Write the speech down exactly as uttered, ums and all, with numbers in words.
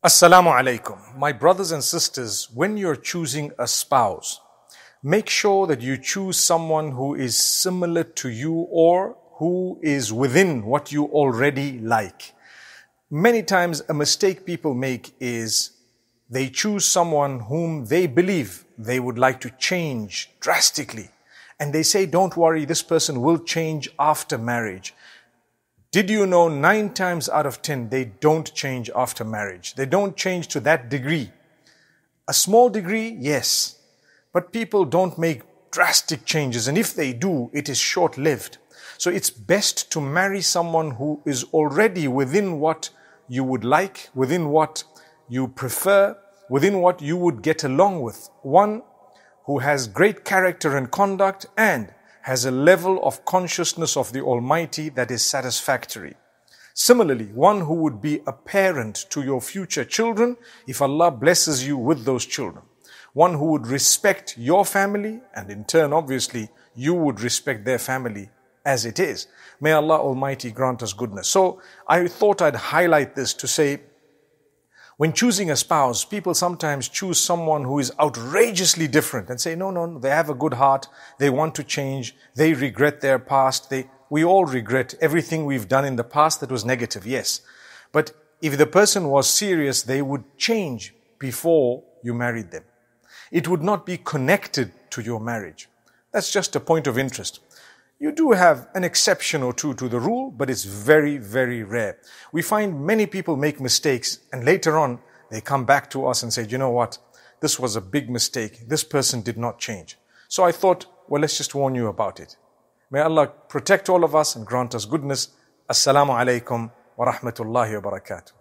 Assalamu alaikum. My brothers and sisters, when you're choosing a spouse, make sure that you choose someone who is similar to you or who is within what you already like. Many times a mistake people make is they choose someone whom they believe they would like to change drastically. And they say, don't worry, this person will change after marriage. Did you know nine times out of ten, they don't change after marriage. They don't change to that degree. A small degree, yes. But people don't make drastic changes. And if they do, it is short-lived. So it's best to marry someone who is already within what you would like, within what you prefer, within what you would get along with. One who has great character and conduct and has a level of consciousness of the Almighty that is satisfactory. Similarly, one who would be a parent to your future children if Allah blesses you with those children. One who would respect your family and in turn, obviously, you would respect their family as it is. May Allah Almighty grant us goodness. So I thought I'd highlight this to say, when choosing a spouse, people sometimes choose someone who is outrageously different and say, no, no, they have a good heart, they want to change, they regret their past. They, we all regret everything we've done in the past that was negative, yes. But if the person was serious, they would change before you married them. It would not be connected to your marriage. That's just a point of interest. You do have an exception or two to the rule, but it's very, very rare. We find many people make mistakes and later on they come back to us and say, you know what, this was a big mistake. This person did not change. So I thought, well, let's just warn you about it. May Allah protect all of us and grant us goodness. Assalamu alaikum wa rahmatullahi wa barakatuh.